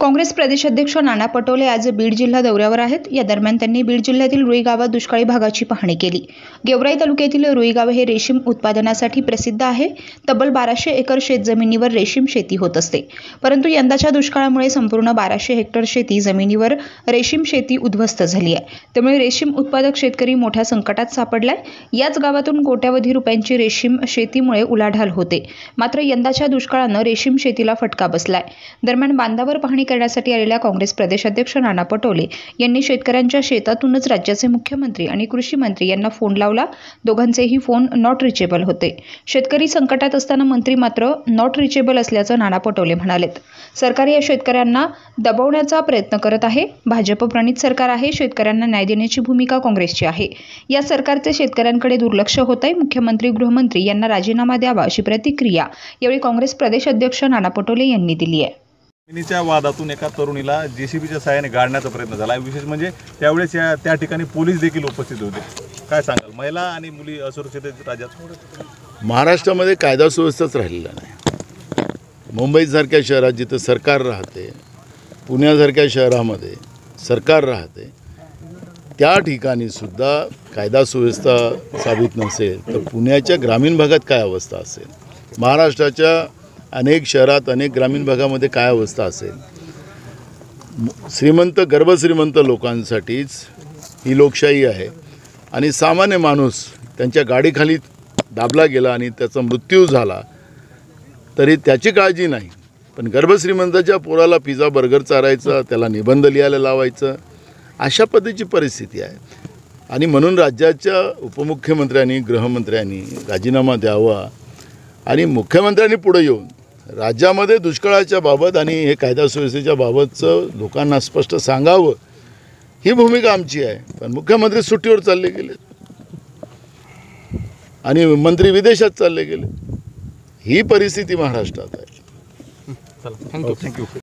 काँग्रेस प्रदेशाध्यक्ष नाना पटोले आज बीड जिल्हा दौऱ्यावर आहेत। या दरम्यान त्यांनी बीड जिल्ह्यातील रुई गावात दुष्काळी भागाची पाहणी केली। गेवराई तालुक्यातील रुई गाव हे रेशीम उत्पादनासाठी प्रसिद्ध आहे। तब्बल 1200 एकर शेतजमिनीवर रेशीम शेती होत असते, परंतु यंदाच्या दुष्काळामुळे संपूर्ण 1200 हेक्टर शेती जमिनीवर रेशीम शेती उद्ध्वस्त झाली आहे। त्यामुळे रेशीम उत्पादक शेतकरी मोठ्या संकटात सापडलाय। याच गावातून कोट्यावधी रुपयांची रेशीम शेतीमुळे उलाढाल होते, मात्र यंदाच्या दुष्काळानं रेशीम शेतीला फटका बसलाय। दरम्यान बांधावर पाहणी करण्यासाठी आलेल्या काँग्रेस प्रदेशाध्यक्ष नाना पटोले यांनी शेतकऱ्यांच्या शेतातूनच राज्याचे मुख्यमंत्री आणि कृषी मंत्री यांना फोन लावला। दोघांचेही फोन नॉट रिचेबल होते। शेतकरी संकटात असताना मंत्री मात्र नॉट रिचेबल असल्याचं नाना पटोले म्हणालेत। सरकार या शेतकऱ्यांना दबवण्याचा प्रयत्न करत आहे। भाजप प्रणित सरकार आहे। शेतकऱ्यांना न्याय देण्याची भूमिका काँग्रेसची आहे। या सरकारचे शेतकऱ्यांकडे दुर्लक्ष होतंय। मुख्यमंत्री गृहमंत्री यांना राजीनामा द्यावा अशी प्रतिक्रिया यावेळी काँग्रेस प्रदेशाध्यक्ष नाना पटोले यांनी दिली आहे। जमिनीच्या वादातून एका तरुणीला जेसीबीच्या सहाय्याने गाडण्याचा प्रयत्न झाला। विशेष म्हणजे त्यावेळेस त्या ठिकाणी पोलीस देखील उपस्थित होते। काय सांगाल? महिला आणि मुली असुरक्षित राज्यात महाराष्ट्रामध्ये कायदा सुव्यवस्थाच राहिलेला नाही। मुंबईसारख्या शहरात जिथे सरकार राहते, पुण्यासारख्या शहरामध्ये सरकार राहते, त्या ठिकाणी सुद्धा कायदा सुव्यवस्था साबित नसेल तर पुण्याच्या ग्रामीण भागात काय अवस्था असेल, महाराष्ट्राच्या अनेक शहरात अनेक ग्रामीण भागामध्ये काय अवस्था असेल। श्रीमंत गर्भश्रीमंत लोकांसाठीच ही लोकशाही आहे आणि सामान्य माणूस त्यांच्या गाडीखाली दाबला गेला आणि त्याचा मृत्यू झाला तरी त्याची काळजी नाही, पण गर्भश्रीमंताच्या पोराला पिझ्झा बर्गर चारायचा, त्याला निबंध लिहायला लावायचं, अशा पद्धतीची परिस्थिती आहे। आणि म्हणून राज्याच्या उपमुख्यमंत्र्यांनी गृहमंत्र्यांनी राजीनामा द्यावा आणि मुख्यमंत्र्यांनी पुढे येऊन राज्यामध्ये दुष्काळाच्या बाबत आणि हे कायदा सुव्यवस्थेच्या बाबतचं लोकांना स्पष्ट सांगावं, ही भूमिका आमची आहे। पण मुख्यमंत्री सुट्टीवर चालले गेले आणि मंत्री विदेशात चालले गेले, ही परिस्थिती महाराष्ट्रात आहे। थँक्यू।